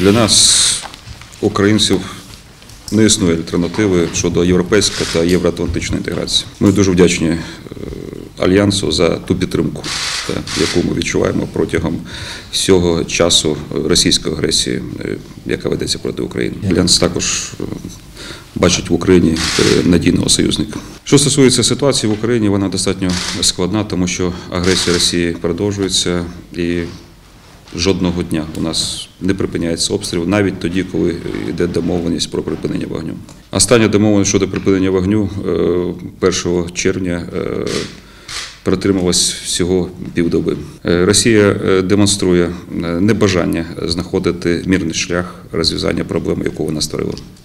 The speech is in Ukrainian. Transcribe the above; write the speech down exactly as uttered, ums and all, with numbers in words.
Для нас, українців, не існує альтернативи щодо європейської та євроатлантичної інтеграції. Ми дуже вдячні Альянсу за ту підтримку, яку ми відчуваємо протягом всього часу російської агресії, яка ведеться проти України. Альянс також бачить в Україні надійного союзника. Що стосується ситуації в Україні, вона достатньо складна, тому що агресія Росії продовжується і жодного дня у нас не припиняється обстріл, навіть тоді, коли йде домовленість про припинення вогню. Остання домовленість щодо припинення вогню першого червня протрималась всього півдоби. Росія демонструє небажання знаходити мирний шлях розв'язання проблеми, яку вона створила.